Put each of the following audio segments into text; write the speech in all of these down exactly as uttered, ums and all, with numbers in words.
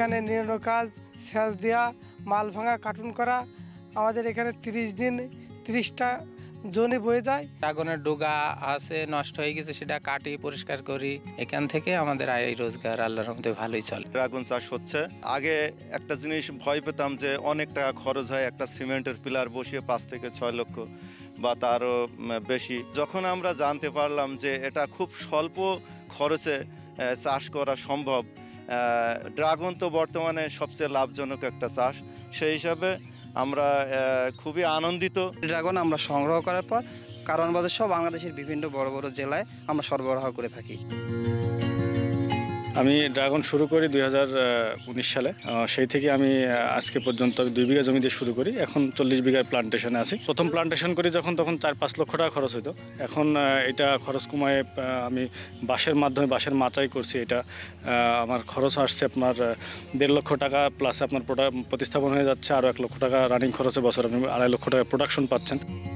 এখানে নির্মাণ কাজ, সেচ দেওয়া, মাল ভাঙা, কার্টুন করা। আমাদের এখানে তিরিশ দিন তিরিশটা জমি বয়ে যায়। ড্রাগনের ডোগা আছে, নষ্ট হয়ে গেছে, সেটা কাটি পরিষ্কার করি। এখান থেকে আমাদের আয় রোজগার আল্লাহর রহমতে ভালোই চলে। ড্রাগন চাষ হচ্ছে। আগে একটা জিনিস ভয় পেতাম যে অনেক টাকা খরচ হয় একটা সিমেন্টের পিলার বসিয়ে, পাঁচ থেকে ছয় লক্ষ বা তারও বেশি। যখন আমরা জানতে পারলাম যে এটা খুব স্বল্প খরচে চাষ করা সম্ভব, ড্রাগন তো বর্তমানে সবচেয়ে লাভজনক একটা চাষ, সেই হিসাবে আমরা খুবই আনন্দিত। ড্রাগন আমরা সংগ্রহ করার পর কারওয়ান বাজার সহ বাংলাদেশের বিভিন্ন বড় বড় জেলায় আমরা সরবরাহ করে থাকি। আমি ড্রাগন শুরু করি দুই হাজার উনিশ সালে। সেই থেকে আমি আজকে পর্যন্ত দুই বিঘা জমি দিয়ে শুরু করি। এখন চল্লিশ বিঘার প্লান্টেশনে আছি। প্রথম প্লান্টেশন করি যখন, তখন চার পাঁচ লক্ষ টাকা খরচ হতো। এখন এটা খরচ কমায় আমি বাঁশের মাধ্যমে বাঁশের মাচাই করছি। এটা আমার খরচ আসছে আপনার দেড় লক্ষ টাকা, প্লাস আপনার প্রতিস্থাপন হয়ে যাচ্ছে আরও এক লক্ষ টাকা রানিং খরচে বছর আপনি আড়াই লক্ষ টাকা প্রোডাকশন পাচ্ছেন।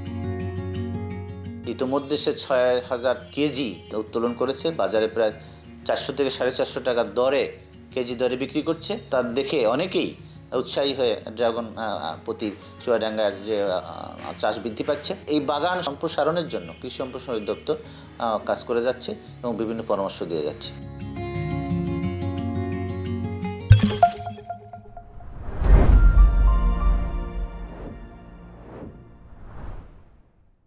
ইতিমধ্যে সে ছয় হাজার কেজি উত্তোলন করেছে, বাজারে প্রায় চারশো থেকে সাড়ে চারশো টাকা দরে কেজি দরে বিক্রি করছে। তা দেখে অনেকেই উৎসাহী হয়ে ড্রাগন প্রতি চুয়াডাঙ্গার যে চাষ বৃদ্ধি পাচ্ছে। এই বাগান সম্প্রসারণের জন্য কৃষি সম্প্রসারণ দপ্তর কাজ করে যাচ্ছে এবং বিভিন্ন পরামর্শ দিয়ে যাচ্ছে।